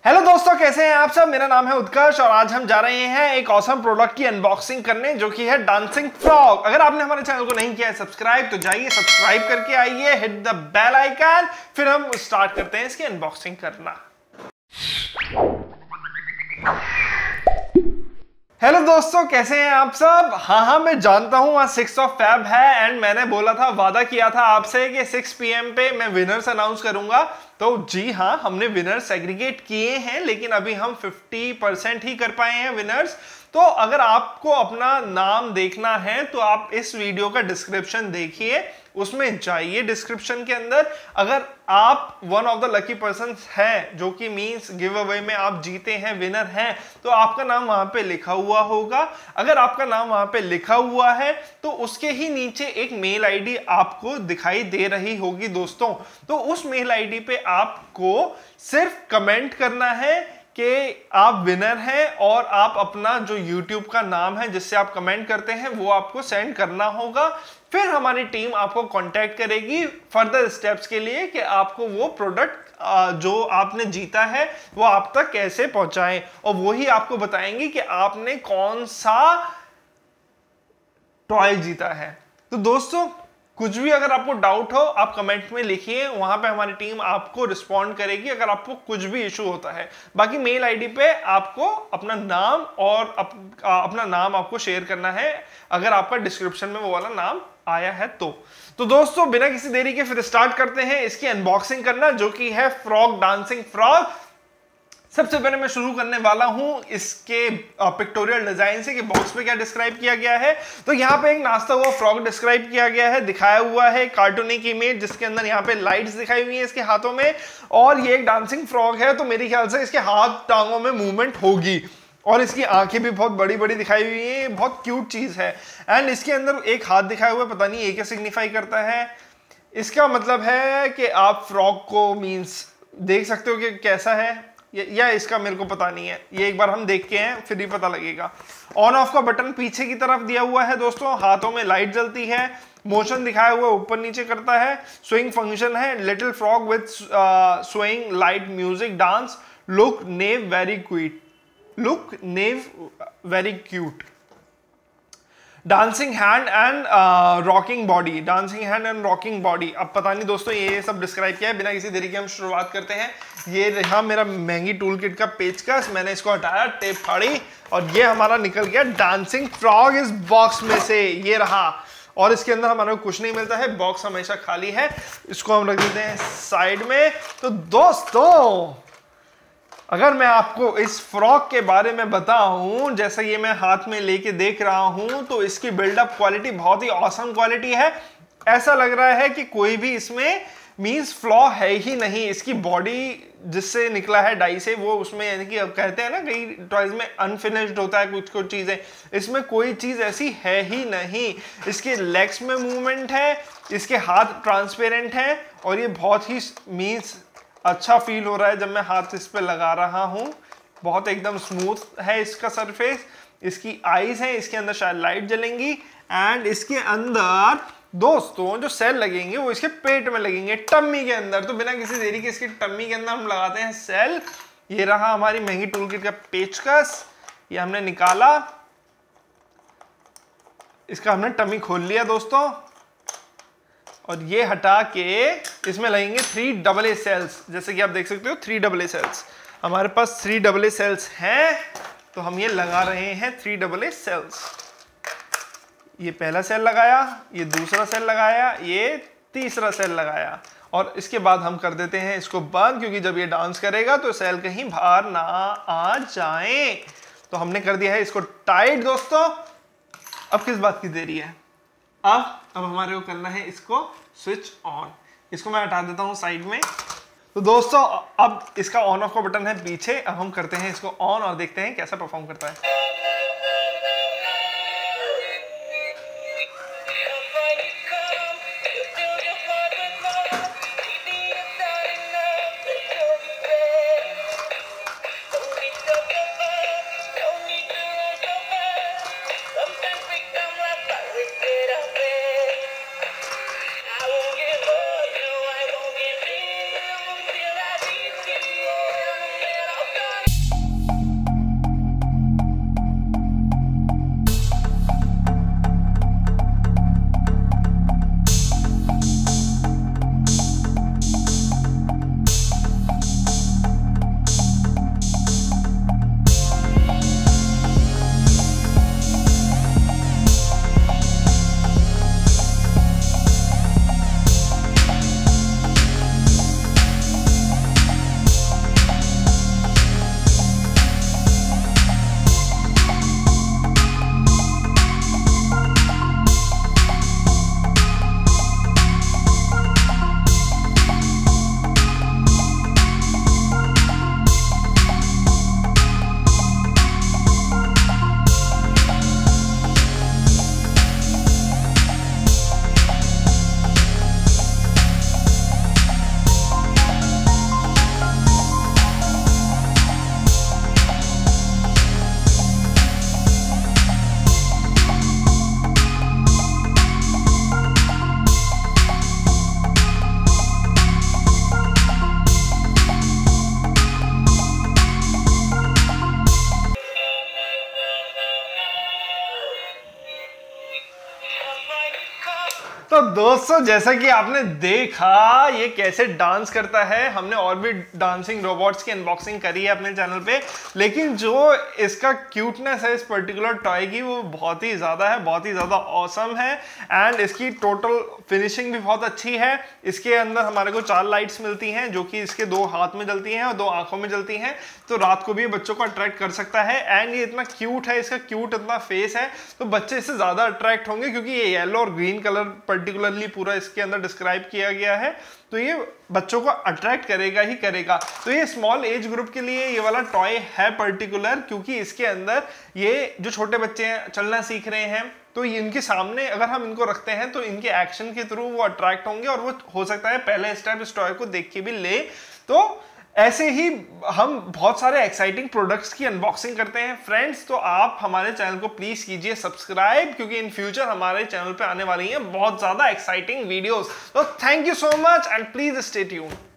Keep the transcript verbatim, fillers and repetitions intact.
Hello दोस्तों, कैसे हैं आप सब। मेरा नाम है उत्कर्ष और आज हम जा रहे हैं एक ऑसम प्रोडक्ट की अनबॉक्सिंग करने जो कि है डांसिंग फ्रॉग। अगर आपने हमारे चैनल को नहीं किया है सब्सक्राइब तो जाइए सब्सक्राइब करके आइए, हिट द बेल आइकन। फिर हम स्टार्ट करते हैं इसकी अनबॉक्सिंग करना। हेलो दोस्तों, कैसे हैं आप सब। हाँ हाँ मैं जानता हूं आज सिक्स ऑफ फेब है एंड मैंने बोला था, वादा किया था आपसे कि सिक्स पी एम पे मैं विनर्स अनाउंस करूंगा। तो जी हाँ, हमने विनर्स सेग्रीगेट किए हैं, लेकिन अभी हम फिफ्टी परसेंट ही कर पाए हैं विनर्स। तो अगर आपको अपना नाम देखना है तो आप इस वीडियो का डिस्क्रिप्शन देखिए, उसमें जाइए डिस्क्रिप्शन के अंदर। अगर आप one of the lucky person हैं, जो कि मींस गिव अवे में आप जीते हैं, विनर हैं, तो आपका नाम वहां पे लिखा हुआ होगा। अगर आपका नाम वहां पे लिखा हुआ है तो उसके ही नीचे एक मेल आईडी आपको दिखाई दे रही होगी दोस्तों। तो उस मेल आईडी पे आपको सिर्फ कमेंट करना है कि आप विनर हैं और आप अपना जो यूट्यूब का नाम है जिससे आप कमेंट करते हैं वो आपको सेंड करना होगा। फिर हमारी टीम आपको कांटेक्ट करेगी फर्दर स्टेप्स के लिए कि आपको वो प्रोडक्ट जो आपने जीता है वो आप तक कैसे पहुंचाएं, और वही आपको बताएंगे कि आपने कौन सा टॉय जीता है। तो दोस्तों, कुछ भी अगर आपको डाउट हो आप कमेंट में लिखिए, वहां पे हमारी टीम आपको रिस्पॉन्ड करेगी अगर आपको कुछ भी इशू होता है। बाकी मेल आईडी पे आपको अपना नाम और अप, अपना नाम आपको शेयर करना है अगर आपका डिस्क्रिप्शन में वो वाला नाम आया है तो। तो दोस्तों, बिना किसी देरी के फिर स्टार्ट करते हैं इसकी अनबॉक्सिंग करना, जो कि है फ्रॉग, डांसिंग फ्रॉग। सबसे पहले मैं शुरू करने वाला हूं इसके पिक्टोरियल डिजाइन से कि बॉक्स पे क्या डिस्क्राइब किया गया है। तो यहाँ पे एक नाचता हुआ फ्रॉग डिस्क्राइब किया गया है, दिखाया हुआ है कार्टूनिक इमेज, जिसके अंदर यहाँ पे लाइट्स दिखाई हुई है इसके हाथों में। और ये एक डांसिंग फ्रॉग है, तो मेरे ख्याल से इसके हाथ टांगों में मूवमेंट होगी और इसकी आंखें भी बहुत बड़ी बड़ी दिखाई हुई है। बहुत क्यूट चीज है। एंड इसके अंदर एक हाथ दिखाया हुआ है, पता नहीं ये क्या सिग्निफाई करता है। इसका मतलब है कि आप फ्रॉग को मीन्स देख सकते हो कि कैसा है, या इसका मेरे को पता नहीं है। ये एक बार हम देख के हैं फिर ही पता लगेगा। ऑन ऑफ का बटन पीछे की तरफ दिया हुआ है दोस्तों, हाथों में लाइट जलती है, मोशन दिखाया हुआ ऊपर नीचे करता है, स्विंग फंक्शन है, little frog with swing light music dance, look naive very cute, look naive very cute, dancing hand and rocking body, dancing hand and rocking body. अब पता नहीं दोस्तों ये सब डिस्क्राइब किया है। बिना किसी देरी के हम शुरुआत करते हैं। ये रहा मेरा महंगी टूल किट का पेचकस, मैंने इसको हटाया, टेप फाड़ी और ये हमारा निकल गया डांसिंग फ्रॉग इस बॉक्स में से। ये रहा, और इसके अंदर हमारे को कुछ नहीं मिलता है, बॉक्स हमेशा खाली है। इसको हम रख देते हैं साइड में। तो दोस्तों, अगर मैं आपको इस फ्रॉक के बारे में बताऊं, जैसे ये मैं हाथ में लेके देख रहा हूं, तो इसकी बिल्डअप क्वालिटी बहुत ही ऑसम क्वालिटी है। ऐसा लग रहा है कि कोई भी इसमें मींस फ्लॉ है ही नहीं। इसकी बॉडी जिससे निकला है डाई से, वो उसमें यानी कि अब कहते हैं ना कई टॉयज में अनफिनिश्ड होता है कुछ कुछ चीजें, इसमें कोई चीज ऐसी है ही नहीं। इसके लेग्स में मूवमेंट है, इसके हाथ ट्रांसपेरेंट है और ये बहुत ही मींस अच्छा फील हो रहा है जब मैं हाथ इस पे लगा रहा हूं। बहुत एकदम स्मूथ है इसका सरफेस। इसकी आईज है, इसके अंदर शायद लाइट जलेंगी। एंड इसके अंदर दोस्तों जो सेल लगेंगे वो इसके पेट में लगेंगे, टम्मी के अंदर। तो बिना किसी देरी के इसकी टम्मी के अंदर हम लगाते हैं सेल। ये रहा हमारी महंगी टूल किट का पेचकस, ये हमने निकाला, इसका हमने टम्मी खोल लिया दोस्तों, और ये हटा के इसमें लगेंगे थ्री डबल ए सेल्स। जैसे कि आप देख सकते हो थ्री डबल ए सेल्स हमारे पास थ्री डबल ए सेल्स हैं, तो हम ये लगा रहे हैं थ्री डबल ए सेल्स। ये पहला सेल लगाया, ये दूसरा सेल लगाया, ये तीसरा सेल लगाया, और इसके बाद हम कर देते हैं इसको बंद, क्योंकि जब ये डांस करेगा तो सेल कहीं बाहर ना आ जाए। तो हमने कर दिया है इसको टाइट दोस्तों। अब किस बात की देरी है, अब अब हमारे को करना है इसको स्विच ऑन। इसको मैं हटा देता हूं साइड में। तो दोस्तों, अब इसका ऑन ऑफ का बटन है पीछे। अब हम करते हैं इसको ऑन और देखते हैं कैसा परफॉर्म करता है। दोस्तों जैसा कि आपने देखा ये कैसे डांस करता है, हमने और भी डांसिंग रोबोट्स की अनबॉक्सिंग करी है अपने चैनल पे, लेकिन जो इसका क्यूटनेस है इस पर्टिकुलर टॉय की वो बहुत ही ज़्यादा है, बहुत ही ज़्यादा ऑसम है। एंड इसकी टोटल फिनिशिंग भी बहुत अच्छी है। इसके अंदर हमारे को चार लाइट्स मिलती हैं जो कि इसके दो हाथ में जलती हैं और दो आंखों में जलती हैं, तो रात को भी बच्चों को अट्रैक्ट कर सकता है। एंड ये इतना क्यूट है, इसका क्यूट इतना फेस है, तो बच्चे इससे ज़्यादा अट्रैक्ट होंगे क्योंकि ये येलो और ग्रीन कलर पर्टिकुलरली पूरा इसके अंदर डिस्क्राइब किया गया है, तो ये बच्चों को अट्रैक्ट करेगा ही करेगा। तो ये स्मॉल एज ग्रुप के लिए ये वाला टॉय है पर्टिकुलर, क्योंकि इसके अंदर ये जो छोटे बच्चे हैं चलना सीख रहे हैं, तो इनके सामने अगर हम इनको रखते हैं तो इनके एक्शन के थ्रू वो अट्रैक्ट होंगे और वो हो सकता है पहले स्टेप इस टॉय को देख के भी ले। तो ऐसे ही हम बहुत सारे एक्साइटिंग प्रोडक्ट्स की अनबॉक्सिंग करते हैं फ्रेंड्स, तो आप हमारे चैनल को प्लीज कीजिए सब्सक्राइब, क्योंकि इन फ्यूचर हमारे चैनल पे आने वाली हैं बहुत ज्यादा एक्साइटिंग वीडियोस। तो thank you so much and please stay tuned.